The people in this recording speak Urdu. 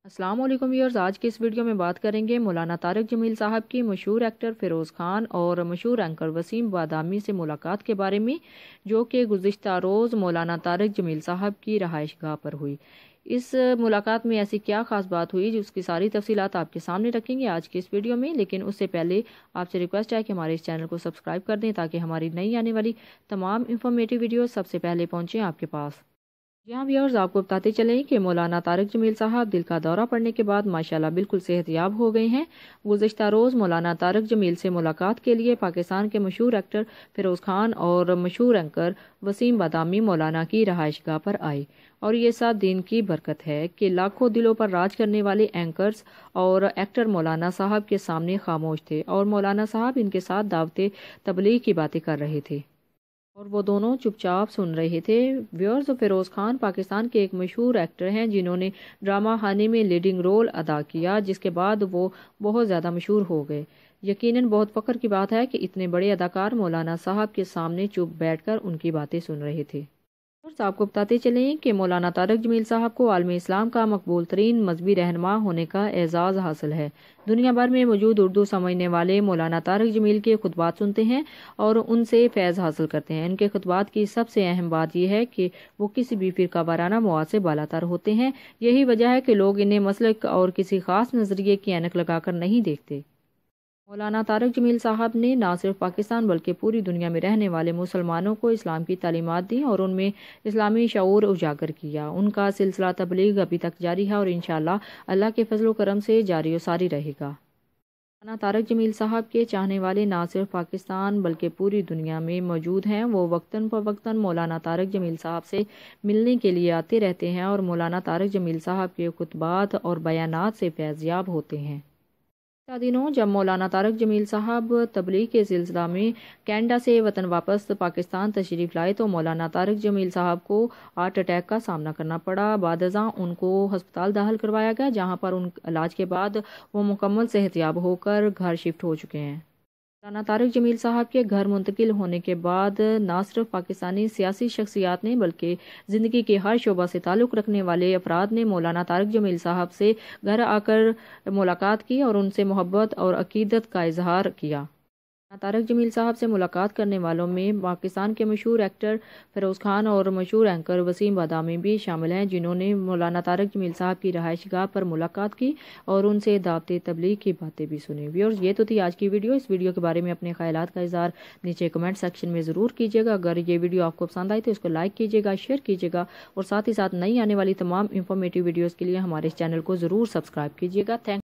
السلام علیکم ویورز، آج کی اس ویڈیو میں بات کریں گے مولانا طارق جمیل صاحب کی مشہور ایکٹر فیروز خان اور مشہور اینکر وسیم بادامی سے ملاقات کے بارے میں، جو کہ گزشتہ روز مولانا طارق جمیل صاحب کی رہائش گاہ پر ہوئی۔ اس ملاقات میں ایسی کیا خاص بات ہوئی جس کی ساری تفصیلات آپ کے سامنے رکھیں گے آج کی اس ویڈیو میں، لیکن اس سے پہلے آپ سے ریکویسٹ ہے کہ ہمارے اس چینل کو سبسکرائب کر دیں تاکہ ہماری نئی آنے والی تمام انفارمیٹیو ویڈیوز سب سے پہلے پہنچیں آپ کے پاس۔ یہاں ویورز آپ کو بتاتے چلیں کہ مولانا طارق جمیل صاحب دل کا دورہ پڑنے کے بعد ماشاءاللہ بالکل صحت یاب ہو گئے ہیں۔ گزشتہ روز مولانا طارق جمیل سے ملاقات کے لیے پاکستان کے مشہور ایکٹر فیروز خان اور مشہور اینکر وسیم بادامی مولانا کی رہائش گاہ پر آئے، اور یہ سب دین کی برکت ہے کہ لاکھوں دلوں پر راج کرنے والے اینکرز اور ایکٹر مولانا صاحب کے سامنے خاموش تھے، اور مولانا صاحب ان کے ساتھ دعوت تبلیغ کی باتیں کر رہے تھے اور وہ دونوں چپ چاپ سن رہے تھے۔ ویورز، فیروز خان پاکستان کے ایک مشہور ایکٹر ہیں جنہوں نے ڈرامہ خانے میں لیڈنگ رول ادا کیا، جس کے بعد وہ بہت زیادہ مشہور ہو گئے۔ یقیناً بہت فخر کی بات ہے کہ اتنے بڑے اداکار مولانا صاحب کے سامنے چپ بیٹھ کر ان کی باتیں سن رہے تھے۔ آپ کو بتاتے چلیں کہ مولانا طارق جمیل صاحب کو عالم اسلام کا مقبول ترین مذہبی رہنما ہونے کا اعزاز حاصل ہے۔ دنیا بھر میں موجود اردو سمجھنے والے مولانا طارق جمیل کے خطبات سنتے ہیں اور ان سے فیض حاصل کرتے ہیں۔ ان کے خطبات کی سب سے اہم بات یہ ہے کہ وہ کسی بھی فرقہ وارانہ مواد سے بالاتر ہوتے ہیں۔ یہی وجہ ہے کہ لوگ انہیں مسلک اور کسی خاص نظریے کی اینک لگا کر نہیں دیکھتے۔ مولانا طارق جمیل صاحب نے نہ صرف پاکستان بلکہ پوری دنیا میں رہنے والے مسلمانوں کو اسلام کی تعلیمات دی اور ان میں اسلامی شعور اجاگر کیا۔ ان کا سلسلہ تبلیغ ابھی تک جاری ہے اور انشاءاللہ اللہ کے فضل و کرم سے جاری و ساری رہے گا۔ مولانا طارق جمیل صاحب کے چاہنے والے نہ صرف پاکستان بلکہ پوری دنیا میں موجود ہیں۔ وہ وقتاً فوقتاً مولانا طارق جمیل صاحب سے ملنے کے لیے آتے رہتے ہیں اور مولانا طارق جمیل صاحب کے خطبات اور بیانات سے فیضیاب ہوتے ہیں۔ دنوں جب مولانا طارق جمیل صاحب تبلیغ کے سلسلہ میں کینیڈا سے وطن واپس پاکستان تشریف لائے تو مولانا طارق جمیل صاحب کو ہارٹ اٹیک کا سامنا کرنا پڑا۔ بعد ازاں ان کو ہسپتال داخل کروایا گیا، جہاں پر ان علاج کے بعد وہ مکمل صحت یاب ہو کر گھر شفٹ ہو چکے ہیں۔ مولانا طارق جمیل صاحب کے گھر منتقل ہونے کے بعد نہ صرف پاکستانی سیاسی شخصیات نے بلکہ زندگی کے ہر شعبہ سے تعلق رکھنے والے افراد نے مولانا طارق جمیل صاحب سے گھر آ کر ملاقات کی اور ان سے محبت اور عقیدت کا اظہار کیا۔ مولانا طارق جمیل صاحب سے ملاقات کرنے والوں میں پاکستان کے مشہور ایکٹر فیروز خان اور مشہور اینکر وسیم بادامی بھی شامل ہیں، جنہوں نے مولانا طارق جمیل صاحب کی رہائش گاہ پر ملاقات کی اور ان سے دعوت تبلیغ کی باتیں بھی سنی۔ ویورز، یہ تو تھی آج کی ویڈیو۔ اس ویڈیو کے بارے میں اپنے خیالات کا اظہار نیچے کمنٹ سیکشن میں ضرور کیجیے گا۔ اگر یہ ویڈیو آپ کو پسند آئی تو اس کو لائک کیجیے گا، شیئر کیجیے گا اور ساتھ ہی ساتھ نئی آنے والی تمام انفارمیٹیو ویڈیوز کے لیے ہمارے اس چینل کو ضرور سبسکرائب کیجیے گا۔